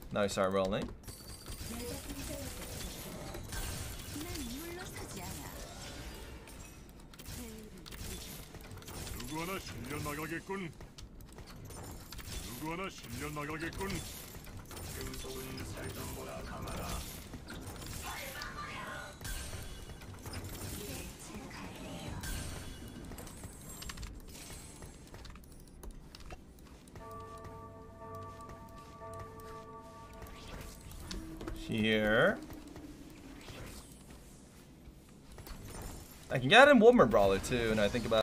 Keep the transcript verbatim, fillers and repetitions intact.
Now we start rolling. 누구 하나 실려 나가겠군. 누구 하나 실려 나가겠군. 금속은 살던보라 강하라. Here. I can get in Warmer Brawler too, and I think about